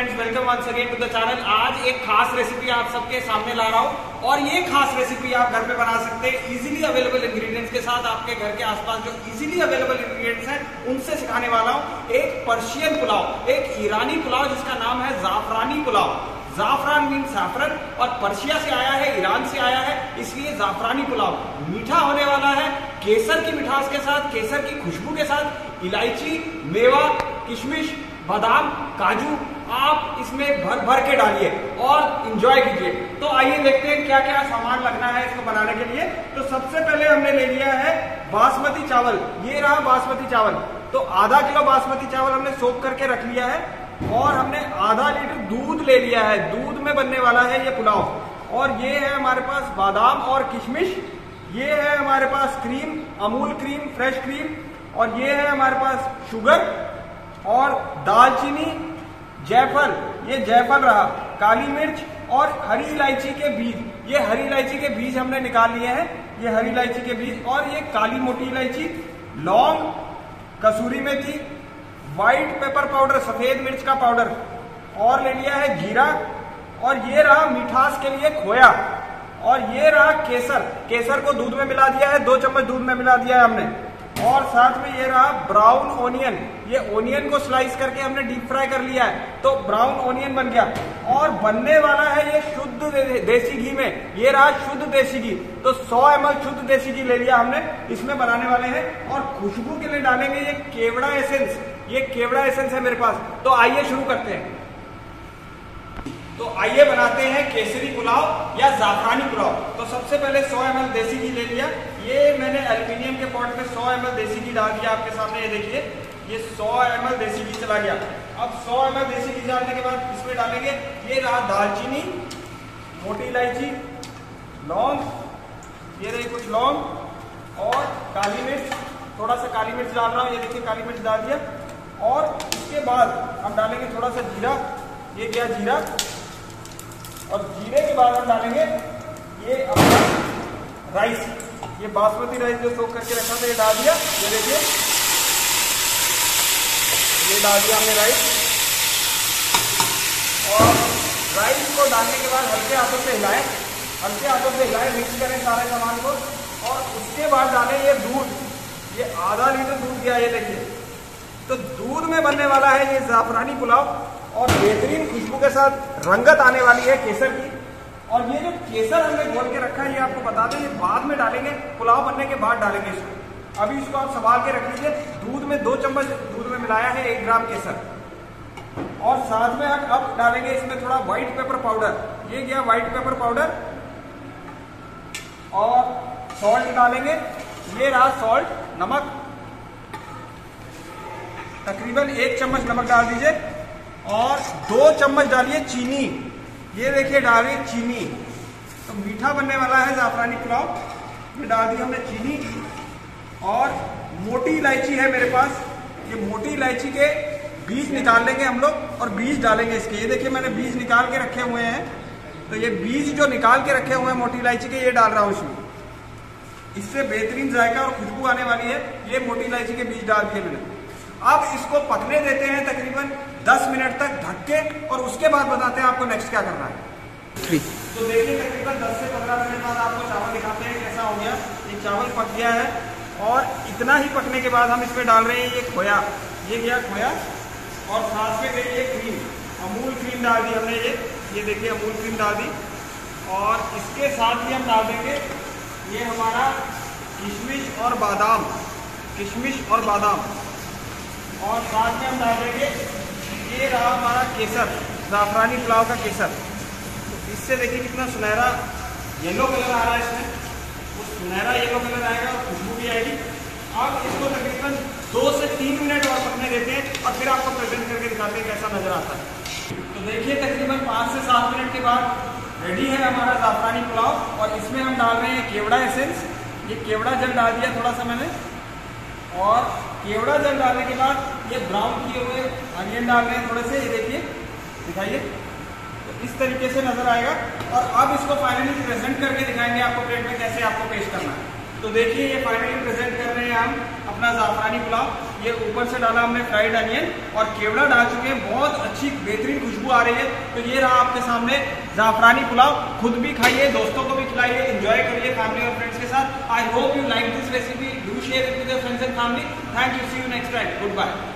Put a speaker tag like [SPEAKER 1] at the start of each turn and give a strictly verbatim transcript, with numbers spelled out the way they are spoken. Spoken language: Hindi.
[SPEAKER 1] Friends, welcome once again to the channel. आज एक खास रेसिपी आप सबके सामने ला रहा हूँ और ये खास रेसिपी आप घर पे बना सकते हैं इजीली अवेलेबल इंग्रेडिएंट्स के साथ। आपके घर के आसपास जो इजीली अवेलेबल इंग्रेडिएंट्स हैं उनसे सिखाने वाला हूँ एक पर्शियन पुलाव, एक ईरानी पुलाव जिसका नाम है जाफरानी पुलाव। जाफरान मीन सैफरन और पर्शिया से आया है, ईरान से आया है, इसलिए जाफरानी पुलाव मीठा होने वाला है। केसर की मिठास के साथ, केसर की खुशबू के साथ, इलायची, मेवा, किशमिश, बादाम, काजू आप इसमें भर भर के डालिए और एंजॉय कीजिए। तो आइए देखते हैं क्या क्या सामान लगना है इसको बनाने के लिए। तो सबसे पहले हमने ले लिया है बासमती चावल। ये रहा बासमती चावल। तो आधा किलो बासमती चावल हमने सोख करके रख लिया है और हमने आधा लीटर दूध ले लिया है। दूध में बनने वाला है ये पुलाव। और ये है हमारे पास बादाम और किशमिश। ये है हमारे पास cream, Amul cream, fresh cream. और ये है हमारे पास शुगर और दालचीनी, जायफल, ये जायफल रहा, काली मिर्च और हरी इलायची के बीज। ये हरी इलायची के बीज हमने निकाल लिए हैं, ये हरी इलायची के बीज। और ये काली मोटी इलायची, लौंग, कसूरी मेथी, व्हाइट पेपर पाउडर, सफेद मिर्च का पाउडर, और ले लिया है जीरा। और ये रहा मिठास के लिए खोया। और ये रहा केसर। केसर को दूध में मिला दिया है, दो चम्मच दूध में मिला दिया है हमने। और साथ में ये रहा ब्राउन ओनियन। ये ओनियन को स्लाइस करके हमने डीप फ्राई कर लिया है, तो ब्राउन ओनियन बन गया। और बनने वाला है ये शुद्ध देसी घी में। ये रहा शुद्ध देसी घी। तो सौ एम एल शुद्ध देसी घी ले लिया हमने, इसमें बनाने वाले हैं। और खुशबू के लिए डालेंगे ये केवड़ा एसेंस। ये केवड़ा एसेंस है मेरे पास। तो आइए शुरू करते हैं। तो आइए बनाते हैं केसरी पुलाव या जाफरानी पुलाव। तो सबसे पहले सौ एम एल देसी घी ले लिया। ये मैंने एल्यूमिनियम के पॉट में सौ एम एल देसी घी डाल दिया आपके सामने। ये देखिए, ये सौ एम एल देसी घी चला गया। अब सौ एम एल देसी घी डालने के बाद इसमें डालेंगे ये रहा दालचीनी, मोटी इलायची, लौंग, ये रही कुछ लौंग और काली मिर्च। थोड़ा सा काली मिर्च डाल रहा हूँ, ये देखिए काली मिर्च डाल दिया। और इसके बाद हम डालेंगे थोड़ा सा जीरा। ये गया जीरा। और जीरे के बाद हम डालेंगे ये अपना राइस, ये बासमती राइस जो सोख करके रखा था ये डाल दिया। ये देखिए, ये डाल दिया हमने राइस। और राइस को डालने के बाद हल्के हाथों से हिलाएं, हल्के हाथों से हिलाएं, मिक्स करें सारे सामान को। और उसके बाद डालें ये दूध। ये आधा लीटर दूध दिया, ये देखिए। तो दूध में बनने वाला है ये जाफरानी पुलाव और बेहतरीन खुशबू के साथ रंगत आने वाली है केसर की। और ये जो केसर हमने घोल के रखा है ये आपको बता दें, ये बाद में डालेंगे, पुलाव बनने के बाद डालेंगे इसको। अभी इसको आप संभाल के रख लीजिए। दूध में दो चम्मच दूध में मिलाया है एक ग्राम केसर। और साथ में हम अब डालेंगे इसमें थोड़ा व्हाइट पेपर पाउडर। ये गया व्हाइट पेपर पाउडर। और सॉल्ट डालेंगे, ये रहा सॉल्ट, नमक। तकरीबन एक चम्मच नमक डाल दीजिए। और दो चम्मच डालिए चीनी। ये देखिए डालिए चीनी। तो मीठा बनने वाला है जाफरानी पुलाव। ये डाल दी हमने चीनी। और मोटी इलायची है मेरे पास, ये मोटी इलायची के बीज निकाल लेंगे हम लोग और बीज डालेंगे इसके। ये देखिए मैंने बीज निकाल के रखे हुए हैं। तो ये बीज जो निकाल के रखे हुए हैं मोटी इलायची के, ये डाल रहा हूँ इसमें। इससे बेहतरीन जायका और खुशबू आने वाली है। ये मोटी इलायची के बीज डाल दिए मैंने। अब इसको पकने देते हैं तकरीबन दस मिनट तक ढक के, और उसके बाद बताते हैं आपको नेक्स्ट क्या करना है। तो देखिए तकरीबन दस से पंद्रह मिनट बाद आपको चावल दिखाते हैं कैसा हो गया। ये चावल पक गया है। और इतना ही पकने के बाद हम इसमें डाल रहे हैं ये खोया। ये गया खोया। और साथ में गई ये क्रीम, अमूल क्रीम डाल दी हमने। ये ये देखिए अमूल क्रीम डाल दी। और इसके साथ ही हम डाल देंगे ये हमारा किशमिश और बादाम, किशमिश और बादाम। और साथ में हम डाल देंगे ये रहा हमारा केसर, जाफरानी पुलाव का केसर। तो इससे देखिए कितना सुनहरा येलो कलर आ रहा है इसमें। वो सुनहरा येलो कलर आएगा और खुशबू भी आएगी। अब इसको तकरीबन दो से तीन मिनट और पकने देते हैं और फिर आपको प्रेजेंट करके दिखाते हैं कैसा नजर आता है। तो देखिए तकरीबन पाँच से सात मिनट के बाद रेडी है हमारा जाफरानी पुलाव। और इसमें हम डाल रहे हैं केवड़ा एसेंस। ये केवड़ा जल डाल दिया थोड़ा सा मैंने। और केवड़ा जल डालने के बाद ये ब्राउन किए हुए अनियन डाल रहे हैं थोड़े से। ये देखिए, दिखाइए, तो इस तरीके से नजर आएगा। और अब इसको फाइनली प्रेजेंट करके दिखाएंगे आपको प्लेट में कैसे आपको पेश करना है। तो देखिए ये फाइनली प्रेजेंट कर रहे हैं हम अपना जाफरानी पुलाव। ये ऊपर से डाला हमने फ्राइड अनियन और केवड़ा डाल चुके हैं, बहुत अच्छी बेहतरीन खुशबू आ रही है। तो ये रहा आपके सामने जाफरानी पुलाव। खुद भी खाइए, दोस्तों को भी खिलाइए, एंजॉय करिए फैमिली और फ्रेंड्स के साथ। I hope you like this recipe, do share it with your friends and family. Thank you, see you next time, good bye.